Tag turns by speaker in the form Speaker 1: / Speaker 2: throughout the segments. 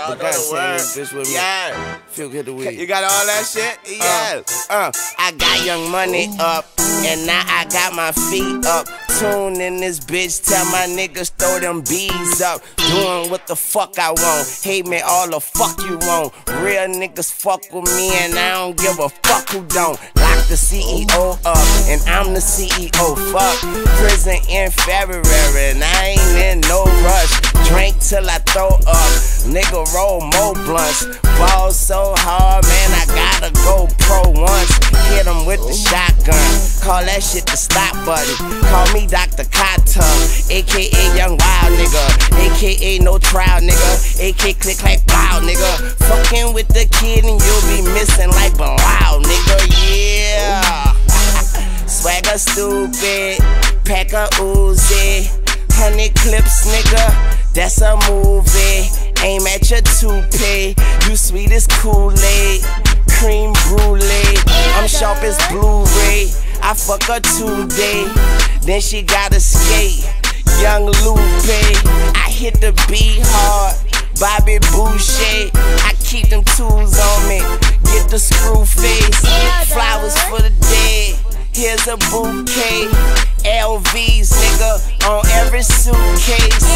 Speaker 1: Y'all know the word.
Speaker 2: This with me.
Speaker 1: Yeah.
Speaker 2: Feel good to weed.
Speaker 1: You got all that shit? Yeah.
Speaker 2: I got Young Money up, and now I got my feet up. Tune in this bitch, tell my niggas throw them bees up. Doing what the fuck I want, hate me all the fuck you want. Real niggas fuck with me, and I don't give a fuck who don't. Lock the CEO up, and I'm the CEO. Fuck prison in February, and I ain't in no rush. Drink till I throw up, nigga roll more blunts. Ball so hard, man, I gotta go pro once. Hit him with the shotgun, call that shit the stop button. Call me Dr. Cotton, aka Young Wild nigga, aka no trial nigga, aka click clack blow nigga. Fucking with the kid and you'll be missing like Bilal nigga, yeah. Swagger stupid, pack a Uzi, 100 clips nigga, that's a movie. Aim at your toupee, you sweet as Kool-Aid, cream brulee. I'm sharp as Blu-ray, I fuck her today, then she gotta skate. Young Lupe, I hit the beat hard, Bobby Boucher. I keep them tools on me, get the screw face. Flowers for the dead, here's a bouquet. LVs nigga, on every suitcase.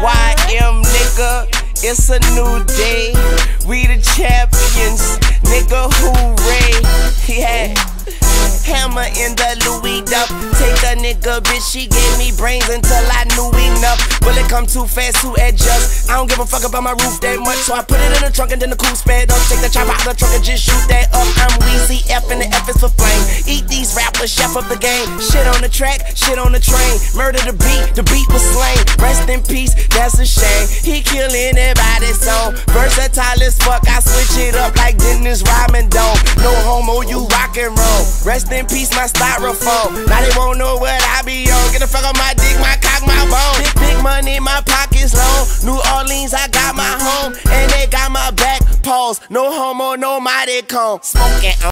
Speaker 2: YM nigga, it's a new day. We the champions, nigga, hooray. Yeah. Hammer in the Louis Duff. Take a nigga, bitch, she gave me brains until I knew enough. Will it come too fast to adjust? I don't give a fuck about my roof that much, so I put it in the trunk and then the coupe sped up. Take the chopper out of the trunk and just shoot that up. I'm Weezy F and the F is for flame. Eat these rappers, chef up the game. Shit on the track, shit on the train. Murder the beat was slain. Rest in peace, that's a shame. He kill anybody's song. Versatile as fuck, I switch it up like Dennis Rodman Dome. No homo, you rock and roll. Rest in peace, my styrofoam. Now they won't know what I be on. Get the fuck on my dick, my cock, my bone. Big money, my pockets long. New Orleans, I got my home, and they got my back. Pause. No homo, no mighty cone. Smoking.